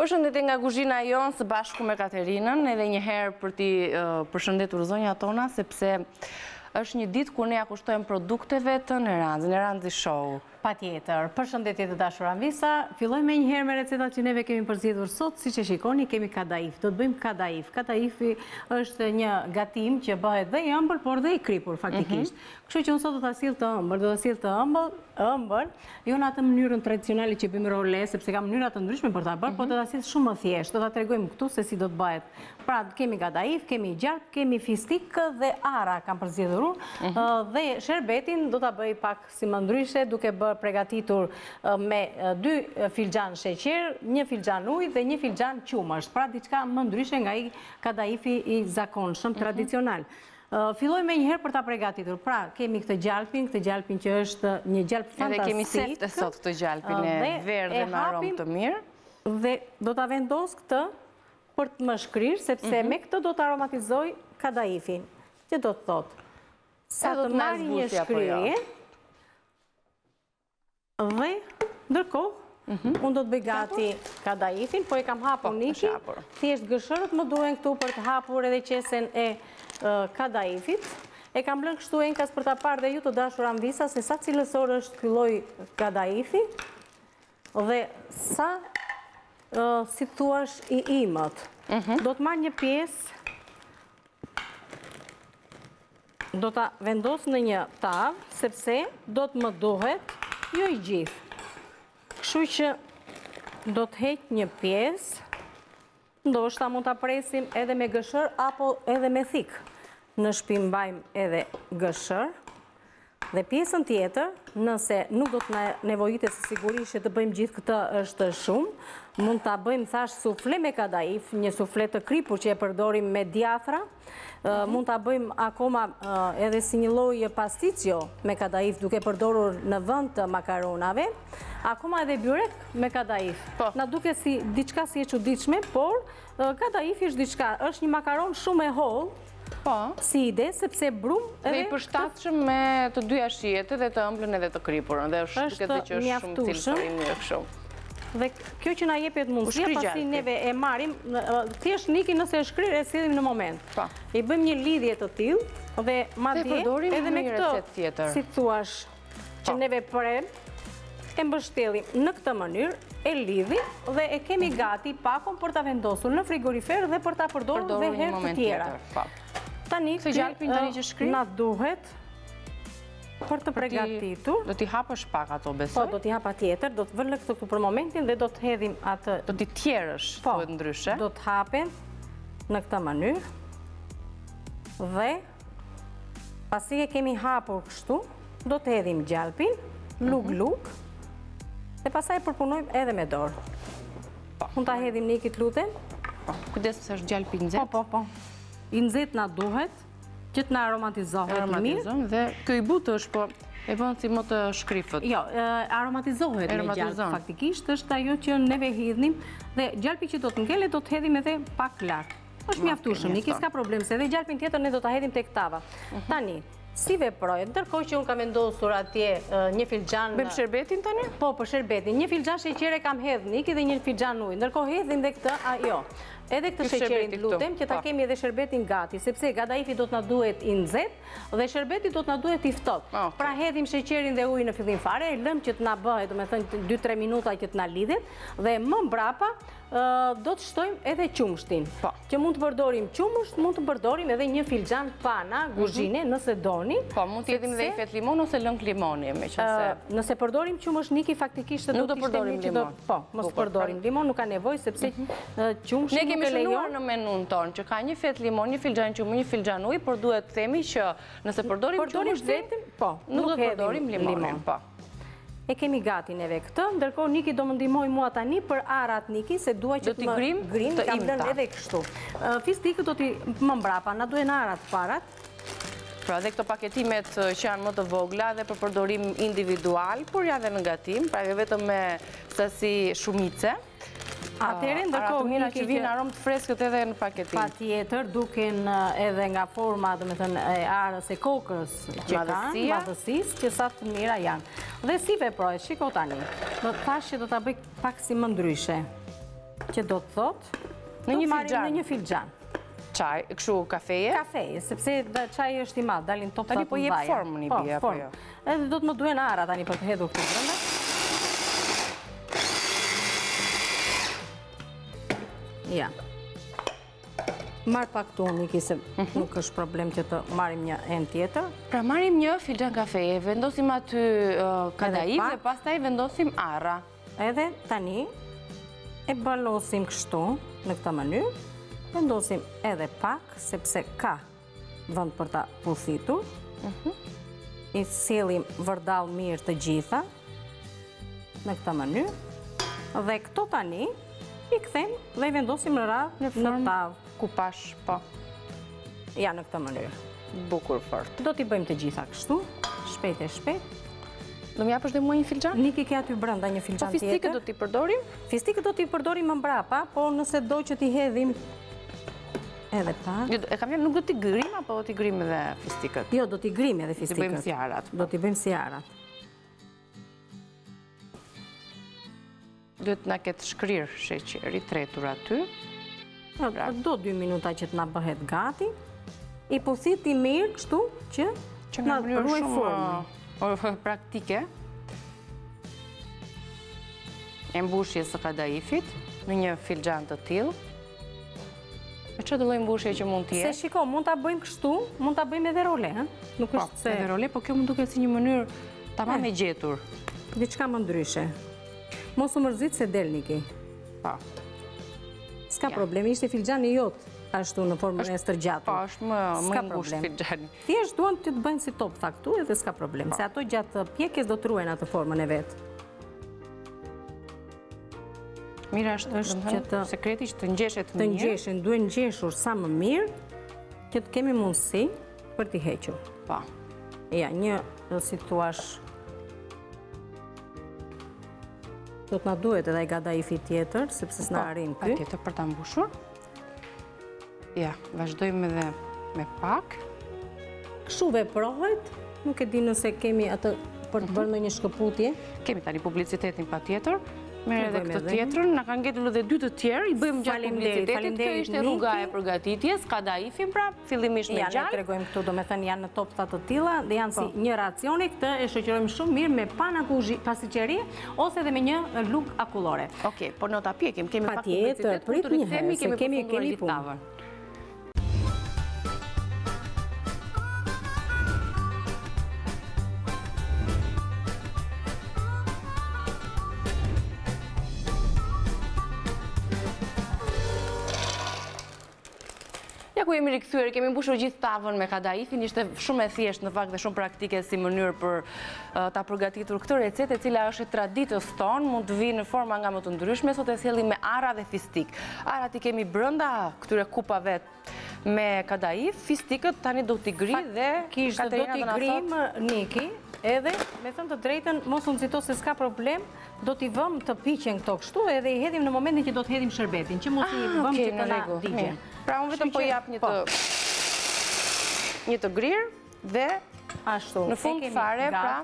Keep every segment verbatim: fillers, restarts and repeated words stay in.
Përshëndetje nga kuzhina jonë së bashku me Katerinën, edhe një herë për t'i përshëndetur zonja tona, sepse është një ditë kur ne ja kushtojmë produkteve të Neranzi, Neranzi Show. Pa tjetër, përshëndetje të dashur Anvisa, filloj me një herë me recetat që neve kemi përzgjedhur sot, si që shikoni kemi kadaif, do të bëjmë kadaif. Kadaifi është një gatim që bëhet dhe i ëmbël, por dhe i kripur faktikisht. Kështu që unë sot do ta sill të ëmbël, do ta sill të ëmbël, ëmbël, jo në atë mënyrën tradicionale që bëjmë role, sepse ka mënyra të ndryshme për ta bërë, por do ta sill shumë më thjesht, do ta tregojmë këtu se si do të bëhet. Pra, kemi kadaif, kemi gjarp, kemi fistik dhe ara kam përzgjedhur unë, dhe sherbetin do ta bëj pak si më ndryshe, duke bërë pregatitur me dy filxhan sheqer, një filxhan ujë dhe një filxhan qumësht, pra diçka më ndryshe nga i kadaifi i zakonshëm tradicional. Filloj me njëherë për ta pregatitur. Pra, kemi këtë gjalpin, këtë gjalpin që është një gjalp fantastik. Edhe kemi sefte sot këtë gjalpin e verdhe me aromë të mirë. Dhe do ta vendos këtë për të më shkrirë, sepse me këtë do të aromatizoj kadaifin. Që do të thotë? Sa të marri një shkrirje, dhe ndërkohë, unë do të bëj gati kadaifin, po e kam hapur niki, thjesht gëshërët më duhen këtu për të hapur edhe qesen e kadaifit. E kam lënë kështu enkas për ta parë dhe ju të dashur Anvisa se sa cilësor është ky lloj kadaifi dhe sa, si thuash, i imët. Do të marr një pjesë, do ta vendos në një tavë, sepse do të më duhet jo i gjithë. Kështu që do të heq një pjesë, ndoshta mund ta presim edhe me gëshër apo edhe me thik. Në shtëpi mbajmë edhe gëshër. Dhe pjesën tjetër, nëse nuk do të na nevojitet se sigurisht që të bëjmë gjithë këtë është shumë, mund ta bëjmë thash sufle me kadaif, një sufle të kripur që e përdorim me djathra, mund ta bëjmë akoma edhe si një lloj pasticcio me kadaif duke përdorur në vend të makaronave, akoma edhe byrek me kadaif. Na duket si diçka si e çuditshme, por kadaifi është diçka, është një makaron shumë e hollë. Po. Si ide, sepse brum edhe... Dhe i përshtatshëm me të dyja shijet edhe të ëmblën edhe të kripurën. Dhe është duket që është shumë cilësor i mirë kështu. Dhe kjo që na jepet mundësia, pasi neve e marrim, thjesht niki nëse e shkrir e sillim në moment. Po. I bëjmë një lidhje të tillë dhe madje edhe me këtë, si thuash, që neve prem, e mbështellim në këtë mënyrë, e lidhim dhe e kemi gati pakon për ta vendosur në frigorifer dhe për ta përdorur dhe herë të tjera. Tani, këtë na duhet për të pregatitur. Do t'i hapësh pak ato, besoj? Po, do t'i hapa tjetër, do të vëllë këtë këtu për momentin dhe do të hedhim atë... Do t'i tjerësh, thuhet ndryshe? Do të hapen në këtë mënyrë dhe pasi e kemi hapur kështu, do të hedhim gjalpin, lug-lug, dhe pasaj përpunojmë edhe me dorë. Mund ta hedhim nikit lutem. Kujdes se është gjalpi i nxehtë. Po, po, po. I nxehtë na duhet, që të na aromatizohet mirë. Dhe kjo i butë është, po e bën si më të shkrifët. Jo, aromatizohet me gjalp, faktikisht është ajo që neve hidhnim dhe gjalpi që do të ngelet do të hedhim edhe pak lart. Është mjaftueshëm, niki s'ka problem se edhe gjalpin tjetër ne do ta hedhim tek tava. Tani, si veproj, ndërkohë që unë kam vendosur atje një filxhan... Bëjmë sherbetin tani? Po, për sherbetin. Një filxhan sheqere kam hedhë niki dhe një filxhan ujë. Ndërkohë hedhim dhe këtë, jo. Edhe këtë sheqerin lutem, që ta kemi edhe sherbetin gati, sepse kadaifi do të na duhet i nxehtë dhe sherbeti do të na duhet i ftohtë. Pra hedhim sheqerin dhe ujin në fillim fare, e lëm që të na bëhet, domethënë dy tre minuta që të na lidhet dhe më mbrapa do të shtojmë edhe qumshtin. Që mund të përdorim qumësht, mund të përdorim edhe një filxhan pana guzhine nëse doni. Po, mund të hedhim dhe i fet limon ose lëng limoni, meqense. Nëse përdorim qumësht niki faktikisht do të përdorim limon. Po, mos përdorim limon, nuk ka nevojë sepse qumshti kemi shënuar në menun tonë që ka një fet limon, një filxhan qumë, një filxhan ujë, por duhet të themi që nëse përdorim qumësht vetëm, po, nuk do të përdorim limonin. E kemi gati neve këtë, ndërkohë Niki do më ndihmoj mua tani për arat Niki, se dua që të më grim, kam lënë edhe kështu. Fistikët do t'i më mbrapa, na duhen arat parat. Pra dhe këto paketimet që janë më të vogla dhe për përdorim individual, por janë dhe në gatim, pra dhe vetëm me sasi shumice. Atëherë ndërkohë mira që vinë aromë të freskët edhe në paketim. Patjetër, duken edhe nga forma, domethënë e arës e kokës që kanë, madhësisë, që sa të mira janë. Dhe si veproj, shiko tani. Do të thash që do ta bëj pak si më ndryshe. që do të thotë, Në një filxhan. Në një filxhan. Çaj, kështu kafeje? Kafeje, sepse çaji është i madh, dalin topsat Tani po jep formën i bie apo jo? Edhe do të më duhen ara tani për të hedhur këtu brenda. Ja. Marr pak këtu Niki se nuk është problem që të marrim një enë tjetër. Pra marrim një filxhan kafeje, vendosim aty kadaif dhe pastaj vendosim arra. Edhe tani e balosim kështu në këtë mënyrë, vendosim edhe pak, sepse ka vend për ta puthitur. I sjellim vërdall mirë të gjitha në këtë mënyrë. Dhe këto tani i kthejmë dhe i vendosim në radhë në tavë. Kupash, po. Ja, në këtë mënyrë. Bukur fort. Do t'i bëjmë të gjitha kështu, shpejt e shpejt. Do më japësh dhe mua një filxhan? Niki ke aty brenda një filxhan tjetër. Po fistikët do t'i përdorim? Fistikët do t'i përdorim më mbrapa, po nëse do që t'i hedhim edhe pak. E kam thënë nuk do t'i grim apo do t'i grim edhe fistikët? Jo, do t'i grim edhe fistikët. Do t'i bëjmë si arat. Do t'i bëjmë si arat. Duhet na ketë shkrir sheqeri tretur aty. Do dy minuta që t'na bëhet gati. I puthit i mirë kështu që që nga mënyrë shumë praktike e mbushje së kadaifit në një filxhan të tillë. E çdo lloj mbushje që mund të jetë. Se shiko, mund ta bëjmë kështu, mund ta bëjmë edhe role, ëh? Nuk është se edhe role, po kjo më duket si një mënyrë tamam e gjetur. Diçka më ndryshe. Mos u mërzit se del Niki. Po. S'ka problem, ishte filxhani jot ashtu në formën e stërgjatur. Po, është më më i ngushtë filxhani. Thjesht duan të të bëjnë si top faktu edhe s'ka problem, se ato gjatë pjekjes do të ruajnë atë formën e vet. Mira është që të sekreti që të ngjeshet mirë. Të ngjeshen, duhen ngjeshur sa më mirë që të kemi mundësi për t'i hequr. Po. Ja, një si thua do të na duhet edhe kadaifi tjetër, sepse s'na arrin ky. Tjetër për ta mbushur. Ja, vazhdojmë edhe me pak. Kështu veprohet, nuk e di nëse kemi atë për të bërë ndonjë shkëputje. Kemi tani publicitetin patjetër. Merë edhe këtë tjetrën, na kanë ngjetur edhe dy të tjerë, i bëjmë gjatë publicitetit. Kjo ishte rruga e përgatitjes, kadaifin pra, fillimisht me gjallë. Ja, ne tregojmë këtu, do me thënë janë në topsa të tilla dhe janë si një racioni, këtë e shoqërojmë shumë mirë me pana pasiceri ose edhe me një lug akullore. Okej, por në ta pjekim, kemi pak publicitet, prit një herë, se kemi kemi punë. Ja ku jemi rikthyer, kemi mbushur gjithë tavën me kadaifin, ishte shumë e thjeshtë në fakt dhe shumë praktike si mënyrë për ta përgatitur këtë recetë, e cila është e traditës tonë, mund të vinë në forma nga më të ndryshme, sot e sjellim me arra dhe fistik. Arrat i kemi brenda këtyre kupave me kadaif, fistikët tani do t'i gri dhe kishte do t'i grim Niki, edhe me thënë të drejtën, mos u nxito se s'ka problem, do t'i vëmë të piqen këto kështu edhe i hedhim në momentin që do të hedhim shërbetin, që mos i vëmë që të na digjen. Pra unë vetëm po jap një të një të grirë dhe ashtu në fund fare pra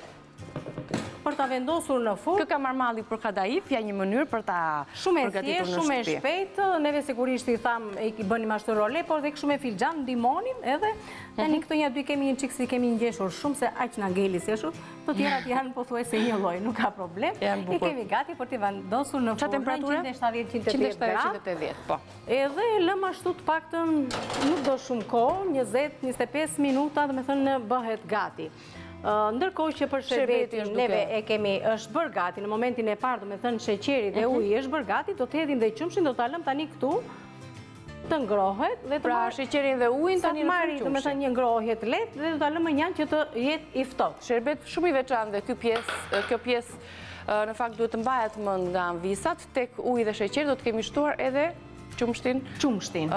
për ta vendosur në furrë. Kë ka marmalli për kadaif, ja një mënyrë për ta shumë e thjeshtë, shumë e shpejtë. Neve sigurisht i tham i bënim ashtu role, por dhe shumë e filxhan ndihmonin edhe tani këto ja dy kemi një çik si kemi ngjeshur shumë se aq na ngeli si ashtu. Të tjerat janë pothuajse një lloj, nuk ka problem. I kemi gati për t'i vendosur në furrë. Çfarë temperature? njëqind e shtatëdhjetë njëqind e tetëdhjetë po. Edhe lëm ashtu të paktën nuk do shumë kohë, njëzet njëzet e pesë minuta, do të thënë bëhet gati. Ndërkohë që për shërbetin neve e kemi është bërë gati, në momentin e parë do me thënë sheqeri dhe uji është bërë gati, do të hedhim dhe qumshin, do të lëm tani këtu të ngrohet. Pra sheqerin dhe ujin tani në qumshin. Do me thënë një ngrohet letë dhe do të lëmë njanë që të jetë i ftohtë. Sherbet shumë i veçantë dhe kjo pjesë në fakt duhet të mbahet më nga visat, tek uji dhe sheqeri do të kemi shtuar edhe qumshtin. Qumshtin.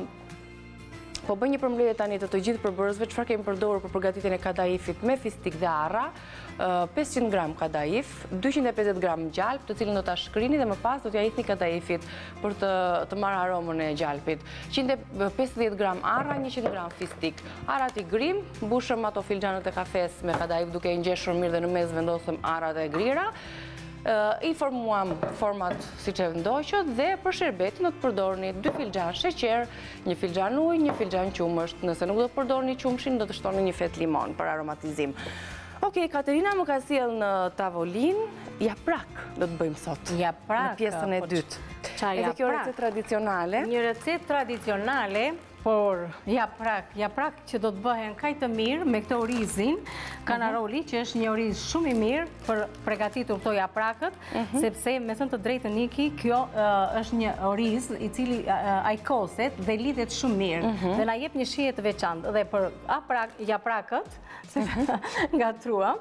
Po bëj një përmbledhje tani të të gjithë përbërësve, çfarë kemi përdorur për përgatitjen e kadaifit me fistik dhe arra, pesëqind gram kadaif, dyqind e pesëdhjetë gram gjalp, të cilën do ta shkrini dhe më pas do t'ja hidhni kadaifit për të të marrë aromën e gjalpit. njëqind e pesëdhjetë gram arra, njëqind gram fistik. Arrat i grim, mbushëm ato filxhanët e kafes me kadaif duke i ngjeshur mirë dhe në mes vendosëm arrat e grira. I formuam format si që ndoqët dhe për shërbetin do të përdorni dy filxhan sheqer, një filxhan ujë, një filxhan qumësht. Nëse nuk do të përdorni qumshin, do të shtoni një fet limon për aromatizim. Okej, Katerina më ka sjell në tavolin japrak do të bëjmë sot. Japrak. Në pjesën e dytë. Edhe kjo recet tradicionale. Një recet tradicionale, por japrak, japrak që do të bëhen kaj të mirë me këtë orizin, kanaroli, që është një oriz shumë i mirë për pregatitur këto japrakët, sepse me thënë të drejtën Niki, kjo është një oriz i cili ajkoset dhe lidhet shumë mirë, dhe na jep një shije të veçantë. Dhe për japrakët, se nga truam,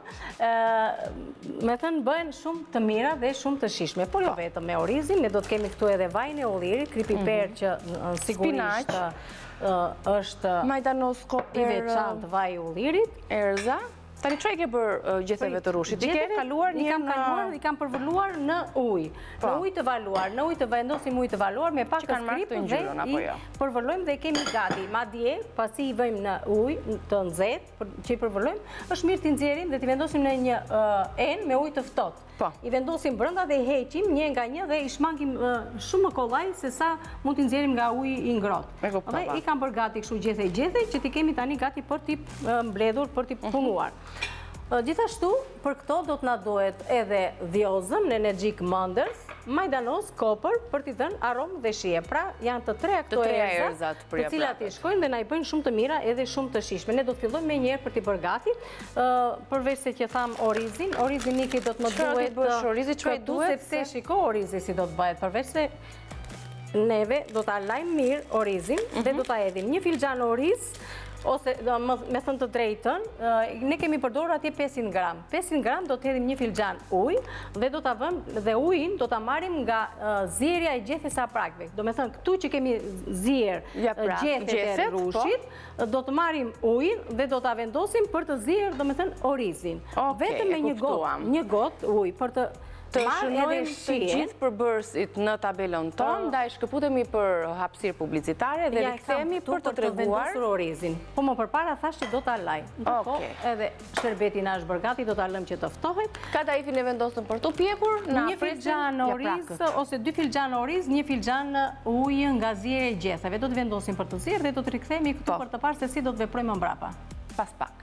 me thënë bëhen shumë të mira dhe shumë të shishme, por jo vetëm me orizin, ne do të kemi këtu edhe vajin e ullirit, kripiper që sigurisht është majdanos, i veçantë vaj i ullirit, erza. Tani çfarë ke bërë gjetheve të rushit? I ke kaluar një në... I kam përvëlluar në ujë. Në ujë të valuar, në ujë të vendosim ujë të valuar me pak të skrip dhe i përvëllojmë dhe kemi gati. Madje, pasi i vëjmë në ujë të nxehtë, që i përvëllojmë, është mirë t'i nxjerrim dhe t'i vendosim në një enë me ujë të ftohtë. I vendosim brenda dhe i heqim një nga një dhe i shmangim shumë më kollaj se sa mund t'i nxjerrim nga uji i ngrohtë. Dhe i kam bërë gati kështu gjethej gjethej që t'i kemi tani gati për t'i mbledhur, për t'i punuar. Gjithashtu, për këto do të na duhet edhe dhjozëm në energjik mëndërth, majdanos, kopër, për t'i dhënë aromë dhe shije. Pra, janë të treja këto erza, të cilat i shkojnë dhe na i bëjnë shumë të mira edhe shumë të shishme. Ne do të fillojmë me njerë për t'i bërë gati, përveç se që tham orizin, orizin Niki do të më duhet këtu, sepse shiko orizi si do të bëhet, përveç se neve do t'a lajmë mirë orizin dhe do t'a edhim një filxhan oriz, ose me thënë të drejtën, ne kemi përdorur atje pesëqind gram. pesëqind gram do të hedhim një filxhan ujë dhe do ta vëmë dhe ujin do ta marrim nga zierja e gjethes së japrakëve. Do me thënë këtu që kemi zier gjethet e rushit, do të marrim ujin dhe do ta vendosim për të zier, do me thënë orizin. Vetëm me një gotë, një gotë ujë për të të shënojmë të gjithë përbërësit në tabelën tonë, da i shkëputemi për hapësirë publicitare dhe rikëthemi për të treguar orizin. Po më përpara thash që do t'a laj. Edhe shërbetin është bërgati, do t'a lëm që të ftohet. Kada i fin e vendosën për të pjekur, një filxhan oriz, ose dy filxhan oriz, një filxhan ujë nga zjerë e gjethave. Do të vendosim për të zjerë dhe do të rikëthemi këtu për të parë se si do të veprojmë mbrapa. Pas pak.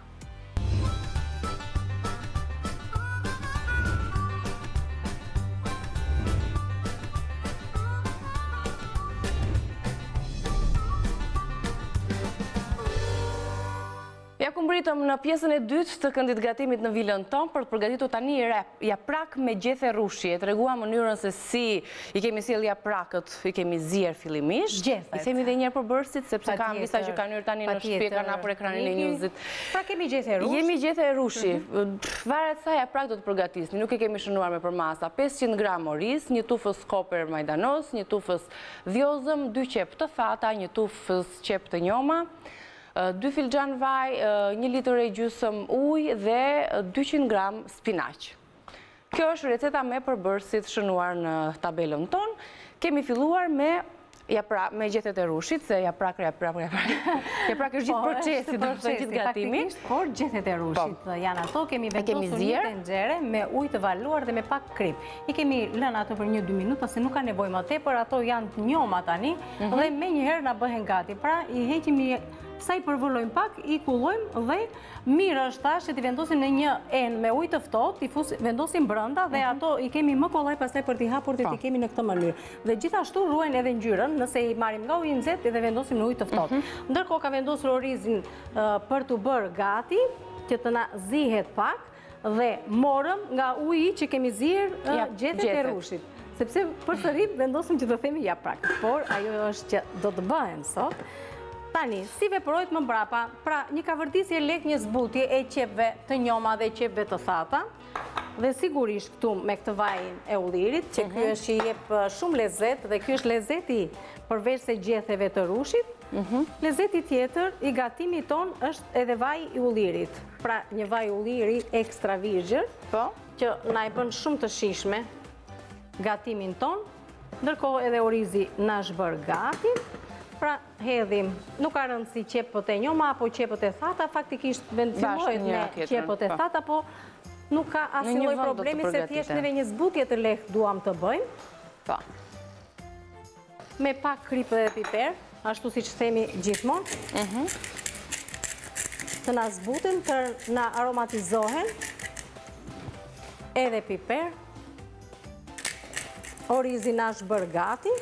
Ja ku mbritëm në pjesën e dytë të këndit gatimit në vilën tonë për të përgatitur tani japrak me gjethe rushi. E treguam mënyrën se si i kemi sjell japrakët, i kemi zier fillimisht. I themi edhe një herë përbërësit sepse kam vista që kanë hyrë tani në shtëpi, kanë hapur ekranin e njëzit. Pra kemi gjethe rushi. Jemi gjethe rushi. Varet sa japrak do të përgatisni, nuk i kemi shënuar me përmasa. pesëqind gram oriz, një tufës koper majdanos, një tufës dhjozëm, dy qep të thata, një tufës qep të njoma, dy filxhan vaj, një litër e gjysëm ujë dhe dyqind gram spinaq. Kjo është receta me përbërësit shënuar në tabelën tonë. Kemi filluar me me gjethet e rushit, se japrak, japrak, japrak, japrak është gjithë procesi, do të gjithë gatimi. Por gjethet e rushit janë ato, kemi vendosur një tenxhere me ujë të valuar dhe me pak krip. I kemi lënë ato për një dy minuta, se nuk ka nevojë më tepër, ato janë të njoma tani, dhe me njëherë na bëhen gati. Pra, i heqimi sa i përvëllojmë pak, i kullojmë dhe mirë është tash që t'i vendosim në një enë me ujë të ftohtë, t'i vendosim brenda dhe ato i kemi më kollaj pastaj për t'i hapur dhe t'i kemi në këtë mënyrë. Dhe gjithashtu ruajnë edhe ngjyrën, nëse i marrim nga ujë i nxehtë dhe vendosim në ujë të ftohtë. Ndërkohë ka vendosur orizin për t'u bërë gati, që të na zihet pak dhe morëm nga uji që kemi zier gjethet e rushit. Sepse përsëri vendosim që të themi japrak, por ajo është që do të bëhen sot. Tani, si veprojt më mbrapa, pra një kavërdisje lek një zbutje e qepve të njoma dhe qepve të thata, dhe sigurisht këtu me këtë vajin e ullirit, që kjo është që jep shumë lezet, dhe kjo është lezeti përveç se gjetheve të rushit, lezeti tjetër i gatimi ton është edhe vaj i ullirit. Pra një vaj ulliri ekstra virgjër, që na i bën shumë të shishme gatimin ton, ndërkohë edhe orizi na është bërë gati. Pra hedhim, nuk ka rëndësi qepët e njoma apo qepët e thata, faktikisht vendimohet me qepët e thata, po nuk ka asnjë lloj problemi se thjesht neve një zbutje të lehtë duam të bëjmë. Po. Me pak kripë dhe piper, ashtu siç themi gjithmonë. Mhm. Të na zbuten, të na aromatizohen. Edhe piper. Orizi na është bërë gati.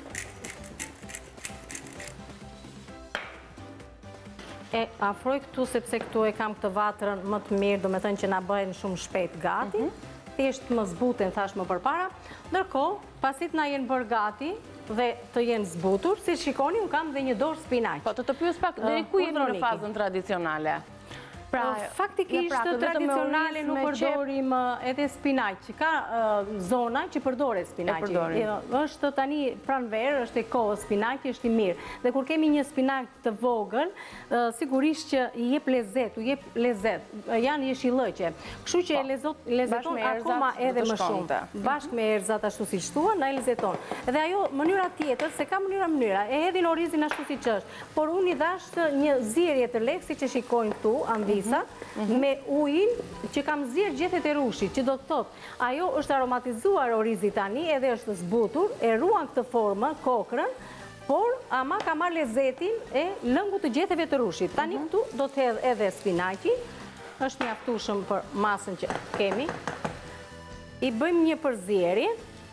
E afroj këtu sepse këtu e kam këtë vatrën më të mirë, do me thënë që na bëhen shumë shpejt gati. Thjesht më zbuten, thash më përpara. Ndërkohë, pasit na jenë bërë gati dhe të jenë zbutur, si shikoni, unë kam dhe një dorë spinaq. Po, të të pyes pak, deri ku jemi në fazën tradicionale? Pra, faktikisht tradicionale nuk përdorim edhe spinaq. Ka zona që përdoret spinaqi. Është tani pranverë, është e kohë spinaqi, është i mirë. Dhe kur kemi një spinaq të vogël, sigurisht që i jep lezet, u jep lezet. Janë jeshillëqe. Kështu që e lezeton akoma edhe më shumë. Bashkë me erëzat ashtu si shtua, na e lezeton. Dhe ajo mënyra tjetër, se ka mënyra mënyra, e hedhin orizin ashtu si që është. Por unë i dash një zierje të lehtë, si që shikojnë këtu, anvis, me ujin që kam zirë gjethet e rushit, që do të thot, ajo është aromatizuar orizi tani edhe është zbutur, e ruan këtë formë, kokrën, por ama ka marrë lezetin e lëngu të gjethet të rushit. Tani këtu do të hedh edhe spinaqi, është mjaftueshëm për masën që kemi. I bëjmë një përzierje,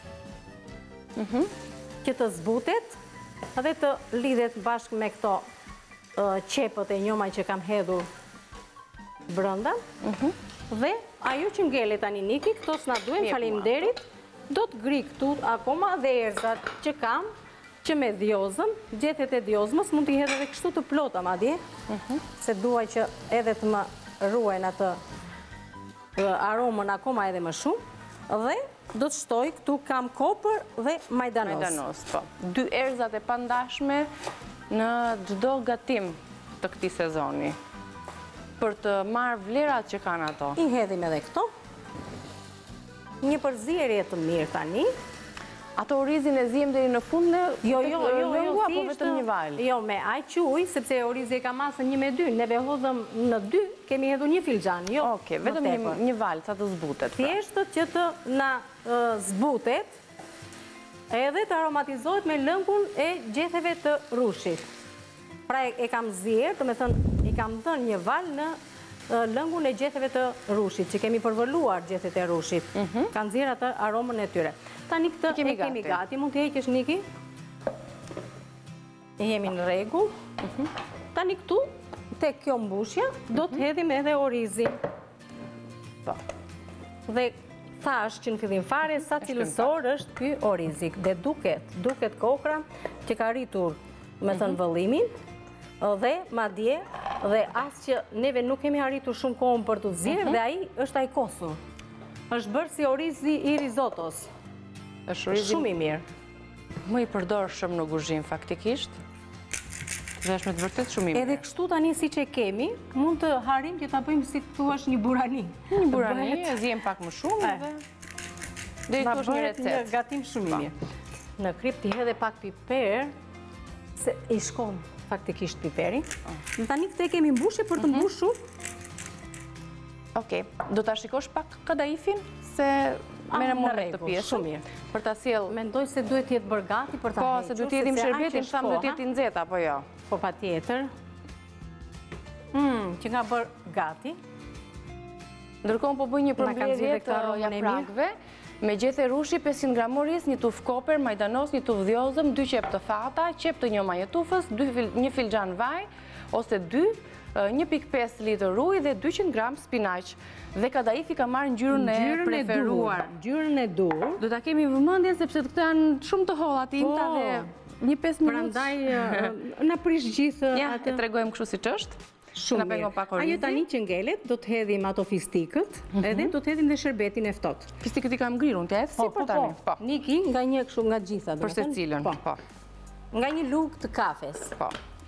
që të zbutet, edhe të lidhet bashkë me këto qepët e njomaj që kam hedhur brënda, dhe ajo që ngele tani Niki, këto s'na duhen, faleminderit, do të gri këtu akoma dhe erzat që kam, që me dhjozëm, gjethet e dhjozmës, mund t'i hedhe dhe kështu të plota madje, se duaj që edhe të më ruajnë atë aromën akoma edhe më shumë, dhe do të shtoj, këtu kam kopër dhe majdanos. Majdanos, po. Dy erzat e pandashme në çdo gatim të këtij sezoni, për të marrë vlerat që kanë ato. I hedhim edhe këto. Një përzierje të mirë tani. Ato orizin e zihem deri në fund në jo, jo, jo, jo, apo vetëm një val? Jo, me aq ujë, sepse orizi e ka masën një me dy. Neve hodhëm në dy, kemi hedhur një filxhan. Jo, Oke, vetëm një val, sa të zbutet. Thjesht që të na zbutet, edhe të aromatizohet me lëngun e gjetheve të rushit. Pra e kam zirë, të me thënë, i kam dhënë një val në lëngun e gjetheve të rushit, që kemi përvëlluar gjethet e rushit. Kanë zirë atë aromën e tyre. Tani këtë e kemi gati, mund të heqësh Niki? E jemi në rregull. Tani këtu, tek kjo mbushja, do të hedhim edhe orizin. Dhe thash që në fillim fare, sa cilësor është ky orizik. Dhe duket, duket kokra që ka rritur, me thënë vëllimin, dhe ma dje, dhe asë që neve nuk kemi arritur shumë kohën për të zirë, dhe aji është ai kosur. është bërë si orizi i rizotos. është shumë i mirë. Më i përdor shumë në kuzhinë faktikisht, dhe është me të vërtet shumë i mirë. Edhe kështu tani si që kemi, mund të harim që ta bëjmë si të thuash një burani. Një burani, e zjem pak më shumë, dhe dhe i thuash një recet. Një gatim shumë i mirë. Në krip t'i hedhe pak piper, se i shkon faktikisht piperi. Tani këtë e kemi mbushje për të mbushur. Okej, do t'a shikosh pak kadaifin, se mene më në të pjesë. Shumë mirë. Për t'a sjell... Mendoj se duhet jetë bërë gati për t'a hequr. Po, se duhet jetim shërbetin, thamë duhet jeti nxehtë, apo jo? Po, pa tjetër. Që nga bërë gati. Ndërkohë po bëj një përmbledhje të japrakëve, me gjethe rushi, pesëqind gram oriz, një tuf koper, majdanos, një tuf dhjozëm, dy qep të fata, qep të njoma jetufës, një filxhan vaj, ose dy, një pikë pesë litër ujë dhe dyqind gram spinaq. Dhe kadaifi ka marrë ngjyrën e preferuar. Ngjyrën e dur. Do ta kemi vëmendjen sepse këto janë shumë të holla tinta dhe një pesë minutë. Prandaj na prish gjithë atë. Ja, e tregojmë kështu siç është. Shumë mirë. Ajo tani që ngelet, do të hedhim ato fistikët, edhe do të hedhim dhe shërbetin e ftohtë. Fistikët i kam ngrirur, t'ja edh si për tani. Po, Niki, nga një kështu nga gjitha. Për secilën, po. Nga një lugë të kafes. Po.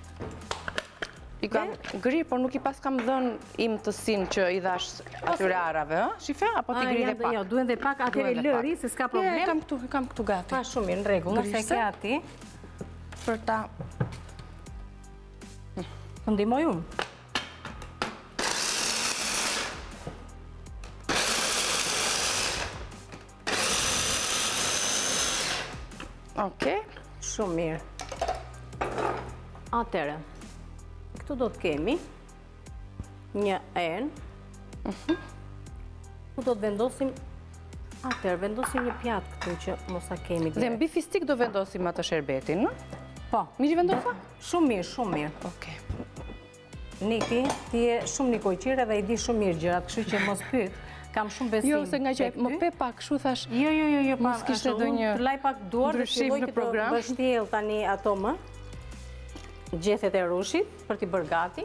I kam gri, por nuk i pas kam dhënë im të sinë që i dhash atyre arave, shife, apo t'i gri dhe pak? Jo, duen dhe pak atyre lëri, se s'ka problem. E, kam këtu gati. Pa shumë mirë, në rregull, nëse ke ati. Për ta... Të ndihmoj unë. Okej. Shumë mirë. Atëre, këtu do të kemi një erën. Këtu do të vendosim, atëre, vendosim një pjatë këtu që mos a kemi Dhe mbi fistik do vendosim atë sherbetin, në? Po. Mirë vendosa? Shumë mirë, shumë mirë. Okej. Niki, ti je shumë nikojqire dhe i di shumë mirë gjërat, kështu që mos pyet. Kam shumë besim. Jo, se nga që më pe pak, shu thash. Jo, jo, jo, jo, mos kishte ndonjë të laj pak duar dhe filloj në këtë program. vështjell tani ato më. Gjethet e rushit për t'i bërë gati.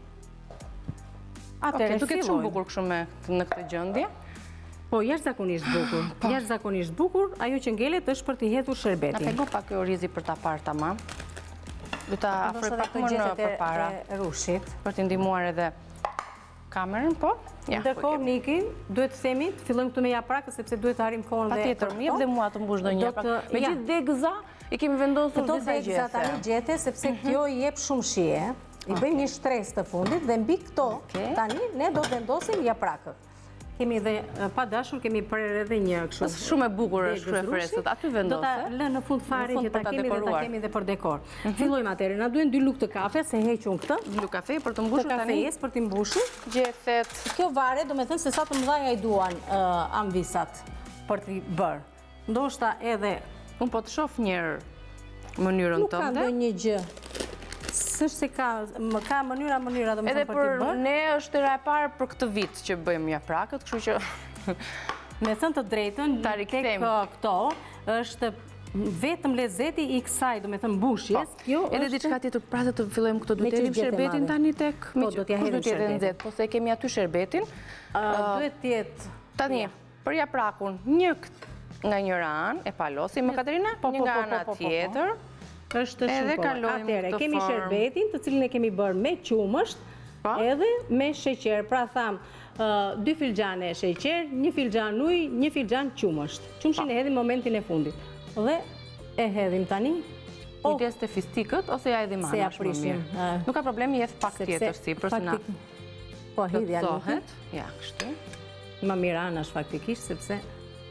Atëre Okej, duket shumë fillojmë. bukur kështu me në këtë gjendje. Po, jashtëzakonisht bukur. Jashtëzakonisht bukur, ajo që ngelet është për t'i hedhur Na sherbetin. pego pak kjo orizi për ta parë tamam. Du ta afroj pak më në gjethet përpara e rushit. për t'i ndihmuar edhe kamerën, po? Ja, po Ndërkohë, Niki, duhet të themi, të fillojmë këtu me japrakë, sepse duhet të harim kohën dhe... Patjetër, më jep dhe mua të mbush ndonjë Do japrak. të- Me ja. gjithë degëza i kemi vendosur Këto disa degëza tani gjese. gjete, sepse kjo i jep shumë shije, i bëjmë një shtres të fundit dhe mbi këto, Okej. tani, ne do të vendosim japrakët. Kemi dhe, pa dashur, kemi prerë edhe një kështu. Është shumë e bukur degës është shkruaj rushi. freskët. Aty Do vendose. ta lë në fund fare Në fund që ta për ta kemi dhe ta dekoruar. kemi dhe për dekor. Fillojmë atëherë, na duhen dy lugë të kafe, se hequn këtë, Blu kafe për të të mbushur tani kafejes për t'i mbushur. gjethet. Kjo varet, do me thënë se sa të mëdhaja i duan uh, amvisat për t'i bërë. Ndoshta edhe Unë po të shoh njërë mënyrën nuk ka tënde. ndonjë gjë. S'është se ka, më ka mënyra mënyra do me Edhe thënë për t'i për bërë. ne është era e parë për këtë vit që bëjmë japrakët, kështu që Me thënë të drejtën, Ta tek rikthejmë. uh, këto është vetëm lezeti i kësaj, do me thënë mbushjes. Kjo edhe është- diçka tjetër, pra se të fillojmë këto, Me duhet që hedhim është gjete sherbetin madhe. tani tek Po, miq- do t'ja kush hedhim do t'jetë sherbetin. nxehtë, po se kemi aty sherbetin. Uh, duhet tjetë... Tani, për japrakun, një k- nga njëra anë e palosim me Katerina, Po, një po, nga po, ana po, po, po. tjetër. është Edhe shumë kohë. kalojmë Atëre, këtë kemi formë. sherbetin, të cilin e kemi bërë me qumësht, Po. edhe me sheqer. Pra tham, uh, dy filxhane sheqer, një filxhan ujë, një filxhan qumësht. Qumshin e hedhim momentin e fundit. Dhe e hedhim tani. O, Kujdes të fistikët, ose ja edhim Se ja anash më prishim, mirë. eh, Nuk ka problem, jeth pak sepse tjetër si, përse na faktik- Po, hidhja nuk. plotësohet. Ja, kështu. Më mirë anash faktikisht, sepse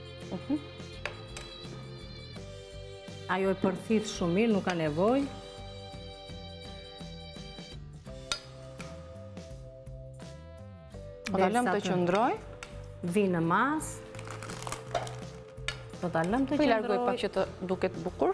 ajo e përthith shumë mirë, nuk ka nevojë. Po ta lëm të qëndroj, Vi në mas. Do ta lëm të po i largoj qëndroj. pak që të duket bukur.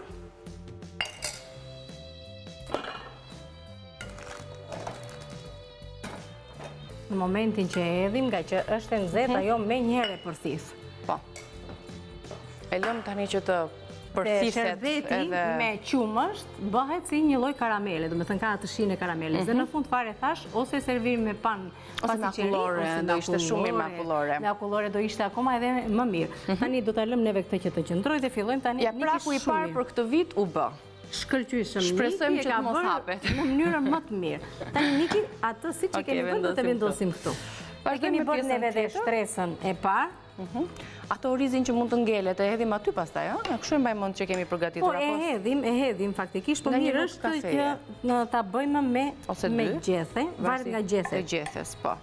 Në momentin që e hedhim, nga që është e nxehtë, ajo me njëherë e përthith. Po. E lëm tani që të Dhe përthiset sherbeti edhe... me qumësht bëhet si një lloj karamele, do me thënë ka atë shinë e karameles. Dhe në fund fare thash, ose servim me pan Ose me pastiqeri, akullore, ose do ishte shumë mirë me akullore. Me akullore do ishte akoma edhe më mirë. Tani do ta lëm neve këtë që të qëndroj dhe fillojmë tani. Japraku i parë për këtë vit u bë. Shkëlqyeshëm. Shpresojmë Niki e që ka të mos bërë hapet. në mënyrën më të mirë. Tani Niki, atë siç e Okej, kemi bërë do të vendosim vendosim këtu. Ne Vazhdojmë kemi me bërë pjesën neve dhe tjetër. shtresën e parë. Ato orizin që mund të ngelet, e hedhim aty pastaj, ëh? Ja, kështu e mbaj mend që kemi Po përgatitur e apo hedhim, e hedhim faktikisht, po Nga një mirë lugë është kafeje. që në ta bëjmë me ose me dy? gjethe, varet nga gjethe. Të gjethes, po.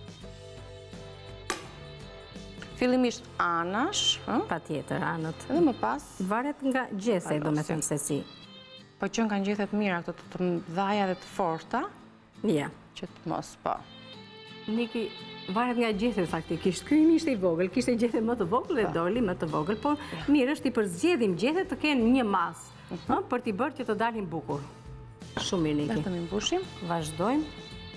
Fillimisht anash, ëh? Patjetër, anët. Edhe më pas, Varet nga gjethe, do me Palosi. thëmë se si. po që kanë gjethet mira këto të të mdhaja dhe të forta, Ja. që të mos, po. Niki, varet nga gjethe faktikisht. Ky imi ishte i vogël, kishte gjethe më të vogël dhe doli më të vogël, por mirë është i përzgjedhim gjethe të kenë një masë, ëh, për t'i bërë që të dalin bukur. Shumë mirë, Niki. Vetëm i mbushim. Vazhdojmë.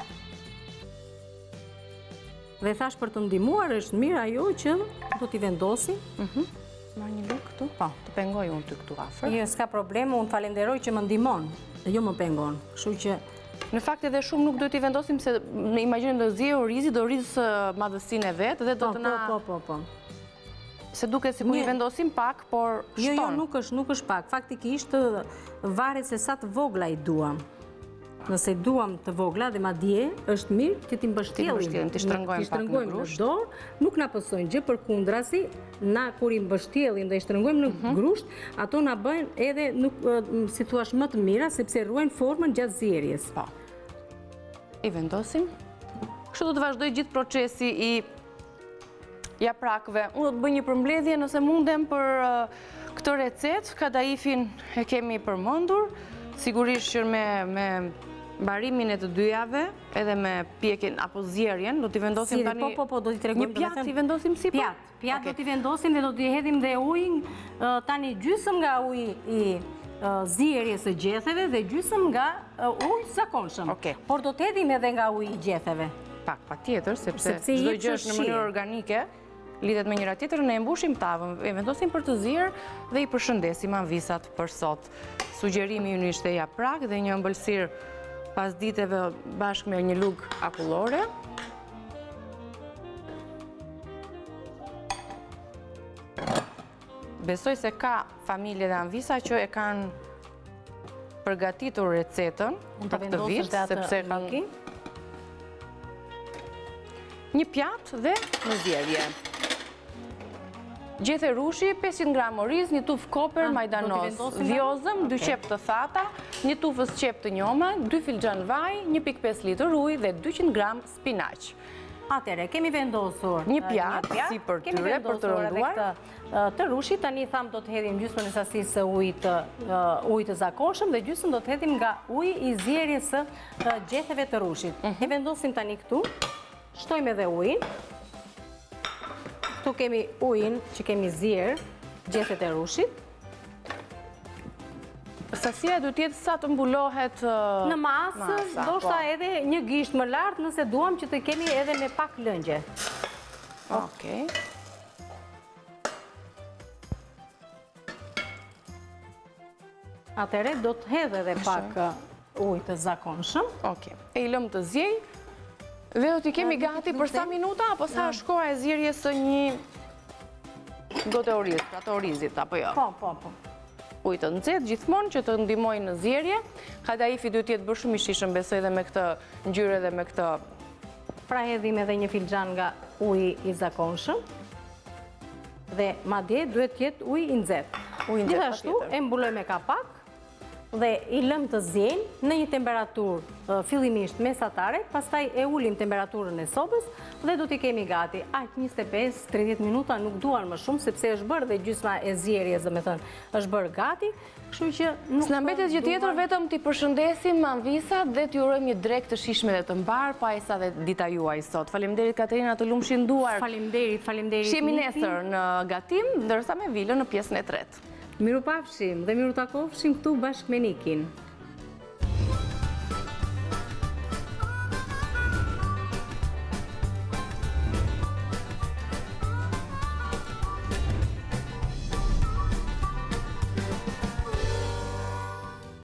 Dhe thash për të ndihmuar është mirë ajo që do t'i vendosim. Marr një lugë këtu. Po. Të pengoj unë ty këtu afër. Jo, s'ka probleme, unë falenderoj që më ndihmon, dhe jo më pengon. Kështu që Në fakt edhe shumë nuk duhet i vendosim se në imagjinojmë do zje orizi, do rrisë madhësinë e vet dhe do po, të na po, po, po. se duket sikur i Një- vendosim pak, por Jo, jo, shton. nuk është, nuk është pak. Faktikisht ë, varet se sa të vogla i duam. Nëse duam të vogla dhe madje është mirë që t'i mbështjellim. mbështjellim, t'i shtrëngojmë T'i pak në shtrëngojmë në grusht. dorë, nuk na pësojnë gjë, përkundrazi, na kur i mbështjellim dhe i shtrëngojmë në Mhm. grusht, ato na bëjnë edhe nuk ë, si thua më të mira sepse ruajnë formën gjatë zjerjes. Po. I vendosim. Kështu do të vazhdoj gjithë procesi i japrakëve. Unë do të bëj një përmbledhje nëse mundem për uh, Këtë recet, kadaifin e kemi përmendur, sigurisht që me, me barimin e të dyjave, edhe me pjekin apo zjerjen, do t'i vendosim tani... Po, po, po, do t'i tregojmë... Një pjatë t'i vendosim si po? Pjatë, pjatë do t'i vendosim dhe do t'i hedhim dhe ujin, tani gjysëm nga uji i zjerjes së gjetheve dhe gjysëm nga uji zakonshëm. Por do t'hedhim edhe nga uji i gjetheve. Pak, pa tjetër, sepse çdo gjë është në mënyrë organike, lidhet me njëra tjetër, ne mbushim tavën, e vendosim për të zirë dhe i përshëndesim anvisat për sot. Sugjerimi ju ishte japrak dhe një ëmbëlsirë pas diteve bashkë me një lugë akullore. Besoj se ka familje dhe anvisa që e kanë përgatitur recetën për këtë vit, sepse kanë një pjatë dhe në zjerje. Gjethe rushi, pesëqind gram oriz, një tufë koper, majdanoz, vjozëm, dy qep të thata, një tufës qep të njoma, dy filxhan vaj, një pikë pesë litër ujë dhe dyqind gram spinaq. Atere, kemi vendosur një pjatë, si për tyre, për të rënduar. Të rushi, tani thamë do të hedhim gjysmën e sasisë së ujit të zakonshëm dhe gjysmën do të hedhim nga uji i zjerjes së gjetheve të rushit. E vendosim tani këtu, shtojmë edhe ujin. Këtu kemi ujin që kemi zjerë, gjethet e rushit. Sasia du tjetë sa të mbulohet në masë, do shta edhe një gisht më lartë nëse duam që të kemi edhe me pak lëngje. Okej. Atere, do të hedhe edhe pak ujë të zakonshëm. Okej. E i lëmë të zjej. Dhe do t'i kemi gati për sa minuta, apo sa është koha e zjerjes së një gote oriz, pra të orizit, apo jo? Po, po, po. Ujë të nxehtë gjithmonë që të ndihmojë në zjerje. Kadaifi duhet të jetë bërë shumë i shishëm, besoj dhe me këtë ngjyrë dhe me këtë. Pra hedhim edhe një filxhan nga uji i zakonshëm. Dhe madje duhet të jetë uji i nxehtë. Uji i nxehtë. Gjithashtu e mbuloj me kapak dhe i lëm të zjenj në një temperaturë fillimisht mesatare, pastaj e ulim temperaturën e sobës dhe do t'i kemi gati. Aq njëzet e pesë deri tridhjetë minuta nuk duan më shumë, sepse është bërë dhe gjysma e zjerjes, dhe me thënë, është bërë gati, kështu që nuk s'na mbetet gjë tjetër, vetëm t'i përshëndesim anvisat dhe t'ju urojmë një drekë të shijshme dhe të mbar, pa sa dhe dita juaj sot. Faleminderit Katerina, të lumshin duar. Faleminderit, faleminderit. Shihemi nesër në gatim, ndërsa me Vilën në pjesën e tretë. Miru pafshim dhe miru takofshim këtu bashkë me Nikin.